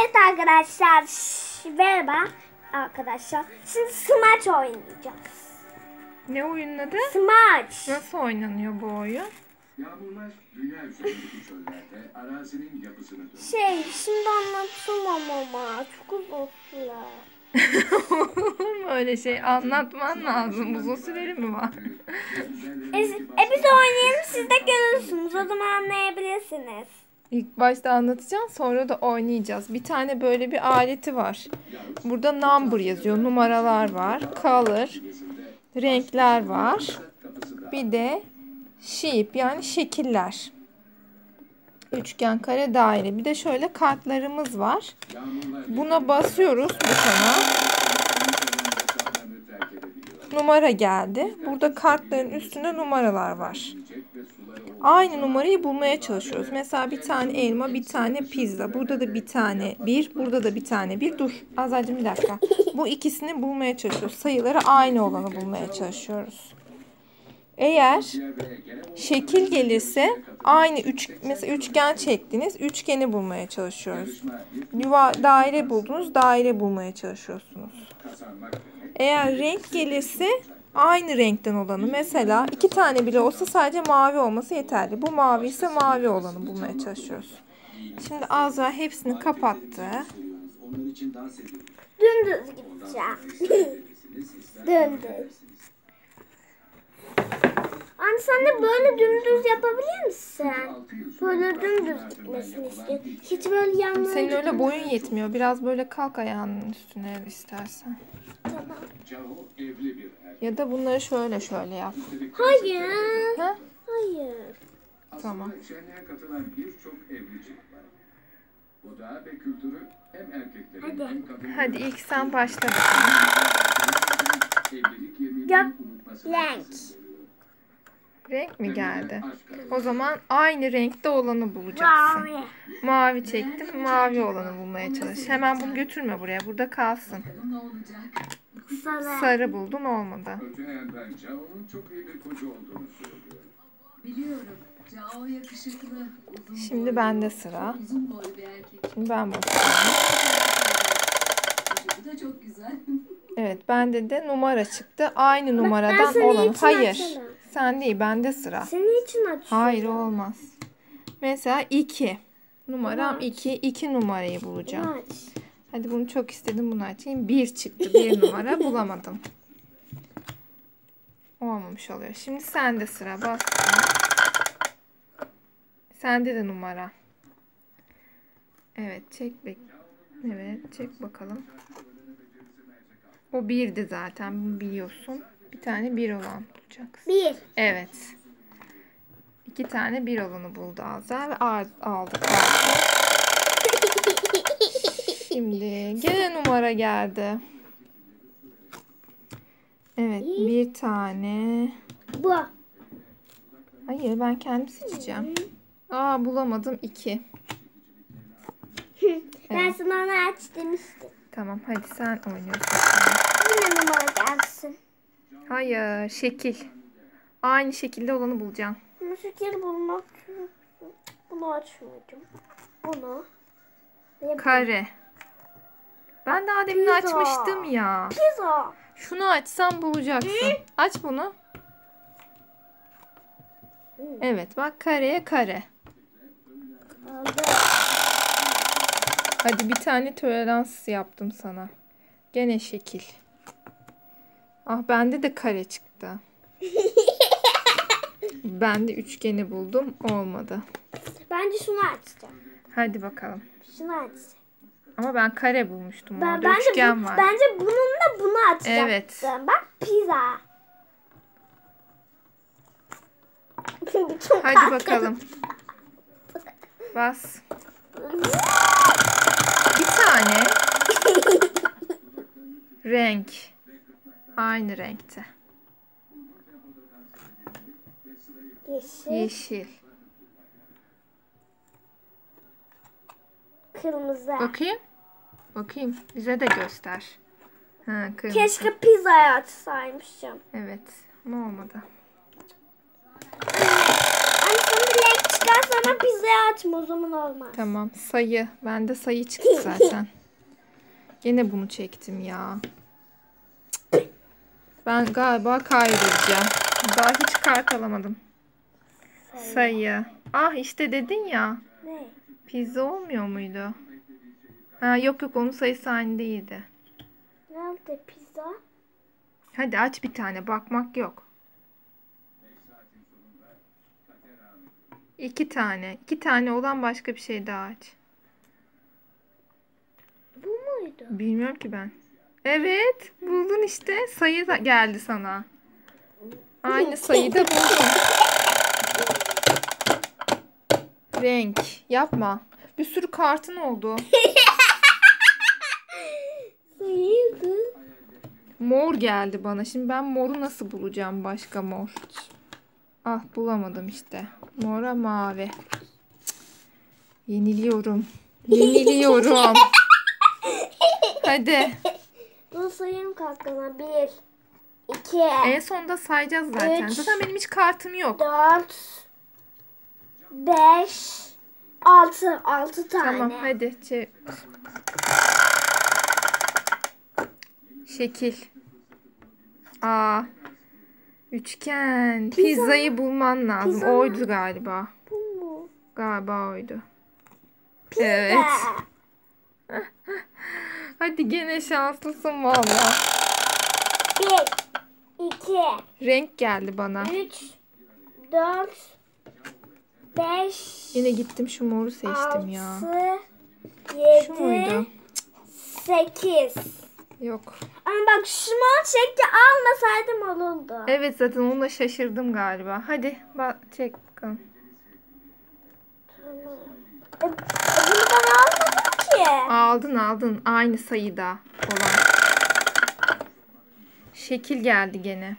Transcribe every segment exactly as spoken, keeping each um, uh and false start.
Evet arkadaşlar, merhaba arkadaşlar. Şimdi Smash oynayacağız. Ne oyunun adı? Smash. Nasıl oynanıyor bu oyun? Yağmurlar dünya üzerindeki çöllerde arazinin yapısını Şey, şimdi anlatamam ama çok uzun sürer. Olur mu öyle şey? Anlatman lazım. Uzun süreli mi var? E, e biz oynayalım, siz de görürsünüz. O zaman anlayabilirsiniz. İlk başta anlatacağım, sonra da oynayacağız. Bir tane böyle bir aleti var. Burada number yazıyor. Numaralar var. Color. Renkler var. Bir de shape yani şekiller. Üçgen, kare, daire. Bir de şöyle kartlarımız var. Buna basıyoruz butona. Numara geldi. Burada kartların üstünde numaralar var. Aynı numarayı bulmaya çalışıyoruz. Mesela bir tane elma, bir tane pizza. Burada da bir tane bir, burada da bir tane bir. Dur Azra'cığım bir dakika. Bu ikisini bulmaya çalışıyoruz. Sayıları aynı olanı bulmaya çalışıyoruz. Eğer şekil gelirse aynı üç, mesela üçgen çektiniz. Üçgeni bulmaya çalışıyoruz. Yuva, daire buldunuz. Daire bulmaya çalışıyorsunuz. Eğer renk gelirse aynı renkten olanı, mesela iki tane bile olsa sadece mavi olması yeterli. Bu mavi ise mavi olanı bulmaya çalışıyoruz. Şimdi Azra hepsini kapattı. Dümdüz gideceğim. Dümdüz. Anne sen de böyle dümdüz yapabilir misin? Böyle dümdüz gitmesini istiyorum. Hiç böyle yanlara Senin öyle boyun yetmiyor. Biraz böyle kalk ayağının üstüne istersen. Tamam. Ya da bunları şöyle şöyle yap. Hayır. Ha? Hayır. Tamam. şenliğe katılan birçok evli çift var. Oda ve kültürü hem erkeklerin Hadi. hem kadınların Hadi ilk sen başla bakalım. evlilik yeminini Yap. unutmasına Renk. izin veriyor. Renk mi geldi? O zaman aynı renkte olanı bulacaksın. Mavi. Mavi çektim. Mavi olanı bulmaya çalış. Hemen bunu götürme buraya. Burada kalsın. Sarı. Sarı buldun, olmadı. Öte yandan Cao'nun çok iyi bir koca olduğunu söylüyor. Biliyorum. Cao yakışıklı, uzun Şimdi boylu, bende sıra. uzun boylu bir erkek. Şimdi ben başlıyorum. Bu da çok güzel. Evet, bende de numara çıktı. Aynı numaradan senin olan. için Hayır. açarım. Sen değil, bende sıra. Senin için açıyorum. Hayır, olmaz. Mesela iki. Numaram Bunu iki. iki numarayı bulacağım. Bunu aç. Hadi bunu çok istedim, bunu açayım. Bir çıktı. Bir numara bulamadım. Olmamış oluyor. Şimdi sende sıra. Bastım. Sende de numara. Evet, çek bek. Evet, çek bakalım. O birdi zaten, bunu biliyorsun. Bir tane bir olan bulacaksın. Bir. Evet. İki tane bir olanı buldu Azra ve aldık. Şimdi gene numara geldi. Evet, bir tane. Bu. Hayır, ben kendim seçeceğim. Aa, bulamadım. iki. Ben sana onu aç demiştim. Tamam, hadi sen oynuyorsun. Yine numara gelsin. Hayır, şekil. Aynı şekilde olanı bulacağım. Bu şekeri bulmak için bunu açmayacağım. Bunu. Ve Kare. Ben daha demin Pizza. açmıştım ya. pizza. Şunu açsam bulacaksın. Aç bunu. Evet, bak kareye kare. Aldım. Hadi bir tane tolerans yaptım sana. Gene şekil. Ah, bende de kare çıktı. Ben de üçgeni buldum. Olmadı. Bence şunu açacağım. Hadi bakalım. Şunu aç. Ama ben kare bulmuştum. Ben, Orada bence, üçgen bu, var. bence bununla bunu açacaktım. Evet. Bak pizza. Çok Hadi tatlı. bakalım. Bas. Bir tane renk. Aynı renkte. Yeşil, Yeşil. kırmızı. Bakayım. Bakayım. Bize de göster. Ha, kırmızı. Keşke pizzayı açsaymışım. Evet. Ne olmadı? Anne sana bir renk çıkar Ben sana pizzayı açma, o zaman olmaz. Tamam, sayı. Bende sayı çıktı zaten. Gene bunu çektim ya. Ben galiba kaybedeceğim. Daha hiç kart alamadım. Sayı. Ah işte dedin ya. Ne? Pizza olmuyor muydu? Ha, yok yok, onun sayısı aynı değildi. Nerede pizza? Hadi aç bir tane, bakmak yok. İki tane. İki tane olan başka bir şey daha aç. Bu muydu? Bilmiyorum ki ben. Evet, buldun işte. Sayı da geldi sana. Aynı sayıyı da buldun. Renk. Yapma. Bir sürü kartın oldu. Sayıydı. Mor geldi bana. Şimdi ben moru nasıl bulacağım, başka mor? Ah, bulamadım işte. Mora mavi. Cık. Yeniliyorum. Yeniliyorum. Hadi. Dur sayayım kalkana. Bir, iki, En sonunda sayacağız zaten. Üç. Zaten benim hiç kartım yok. dört, beş, altı. Altı tane. Tamam hadi. Çek. Şekil. Aa. Üçgen. Pizzayı bulman lazım. Pizza mı? Oydu galiba. Bu mu? Galiba oydu. Evet. Hadi gene şanslısın valla. Bir, iki, Renk geldi bana. üç, dört, beş, Yine gittim şu moru seçtim ya. altı, Şu muydu? yedi, sekiz. Yok. Ama bak şu mor şekli almasaydım olurdu. Evet, zaten onunla şaşırdım galiba. Hadi bak, çek bakalım. E, e, bunu ben almadım ki. Aldın aldın. Aynı sayıda olan. Şekil geldi gene.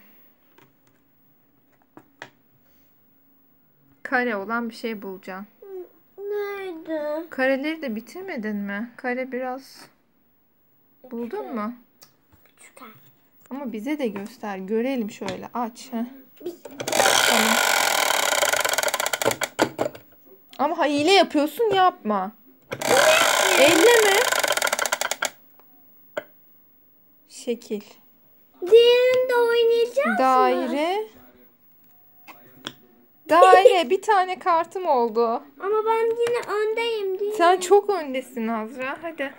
Kare olan bir şey bulacaksın. Neydi? Kareleri de bitirmedin mi? Kare biraz buldun mu? Küçükken. Ama bize de göster. Görelim şöyle. Aç. Heh. Tamam. Ama ha, hile yapıyorsun, yapma. Elleme. Şekil. Diğerinde oynayacağız mı? Daire. Daire. Bir tane kartım oldu. Ama ben yine öndeyim değil Sen mi? çok öndesin Azra. Hadi.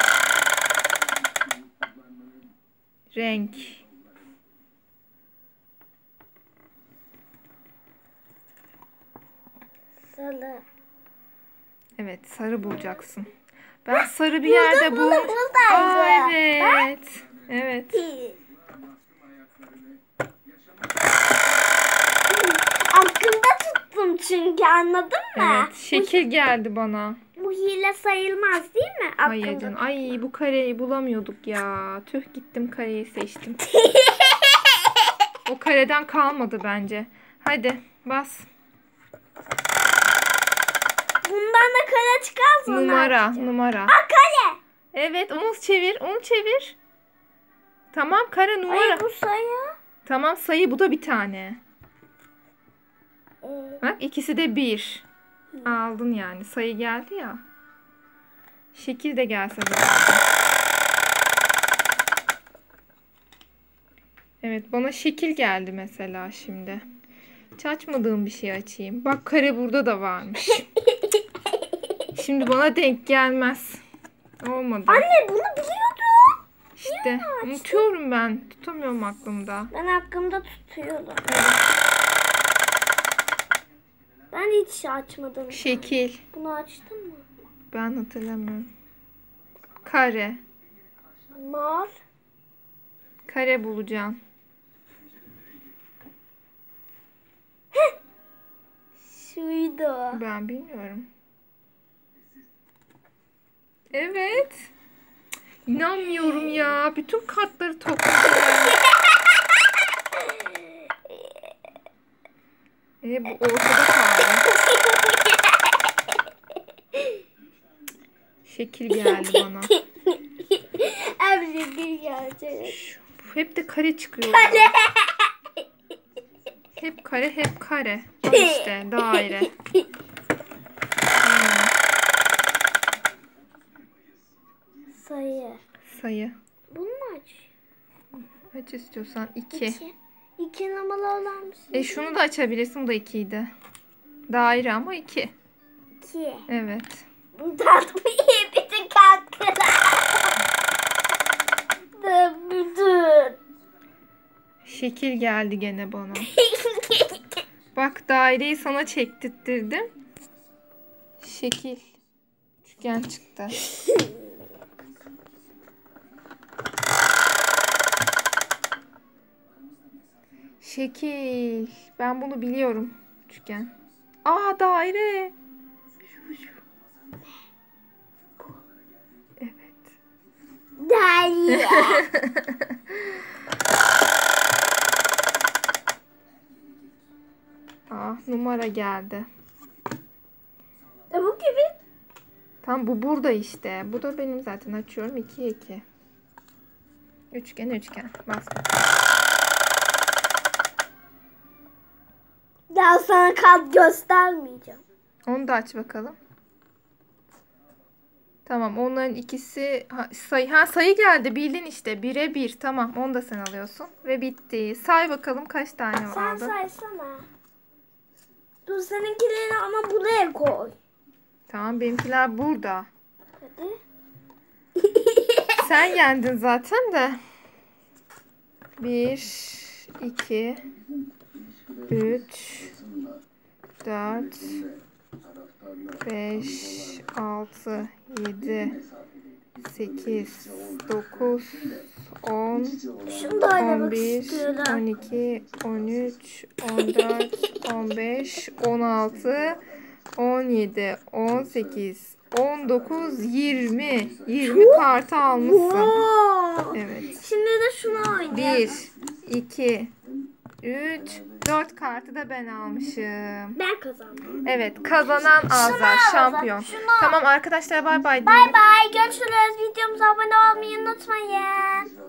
Renk. Sarı. Evet, sarı bulacaksın. Ben sarı bir yerde buldum, bul. buradaydı. Aa, evet. Evet. Aklımda tuttum çünkü, anladın mı? Evet. Şekil geldi bana. Bu hile sayılmaz değil mi? Hayır Aklımda canım. Ay, bu kareyi bulamıyorduk ya. Tüh, gittim kareyi seçtim. O kareden kalmadı bence. Hadi bas. Bundan da kare çıkarsa ne Numara, yapacağım? numara. Aa, kare. Evet, onu çevir, onu çevir. Tamam, kare numara. Ay bu sayı. Tamam, sayı, bu da bir tane. Ee, Bak, ikisi de bir. Aldın yani. Sayı geldi ya. Şekil de gelse de. Evet, bana şekil geldi mesela şimdi. Hiç açmadığım bir şey açayım. Bak, kare burada da varmış. Şimdi bana denk gelmez. Olmadı. Anne bunu biliyordum. İşte unutuyorum ben. Tutamıyorum aklımda. Ben hakkımda tutuyorum. Ben hiç açmadım. Şekil. Bunu açtın mı? Ben hatırlamıyorum. Kare. Mor. Kare bulacağım. Şuydu. Ben bilmiyorum. Evet. İnanmıyorum ya. Bütün kartları topladım. E, bu ortada kaldı. Şekil geldi bana. Abi bir gelecek. Hep de kare çıkıyor. Kare. Hep kare, hep kare. Bak işte daire. sayı. Bunu mu aç? Aç istiyorsan iki. İki. İki numaralı olan mısın? E şunu da açabilirsin. Bu da ikiydi. Daire ama iki. İki. Evet. Tatlı iyi bütün kalktılar. Bütün. Şekil geldi gene bana. Bak daireyi sana çektirttirdim. Şekil. Üçgen çıktı. Şekil. Ben bunu biliyorum. Üçgen. Aa daire. Şu şu. Evet. Dalia. Aa numara geldi. E bu gibi. Tam bu burada işte. Bu da benim zaten açıyorum. ikiye iki. Üçgen üçgen. Bas. Ya sana kart göstermeyeceğim. Onu da aç bakalım. Tamam onların ikisi ha, sayı ha sayı geldi bildin işte bire bir tamam onu da sen alıyorsun ve bitti. Say bakalım kaç tane Sen aldın. saysana. Dur seninkileri ama buraya koy. Tamam benimkiler burada. Hadi. Sen yendin zaten de. bir, iki, üç, dört, beş, altı, yedi, sekiz, dokuz, on, Şunu da on oynamak bir, istiyorum. on iki, on üç, on dört, on beş, on altı, on yedi, on sekiz, on dokuz, yirmi. yirmi kartı almışsın. Wow. Evet. Şimdi de şunu oynayalım. bir, iki, üç, dört kartı da ben almışım. Ben kazandım. Evet kazanan Azra Şunu al, şampiyon. şunu. Tamam arkadaşlar bay bay. Bay bay. Görüşürüz. Videomuza abone olmayı unutmayın.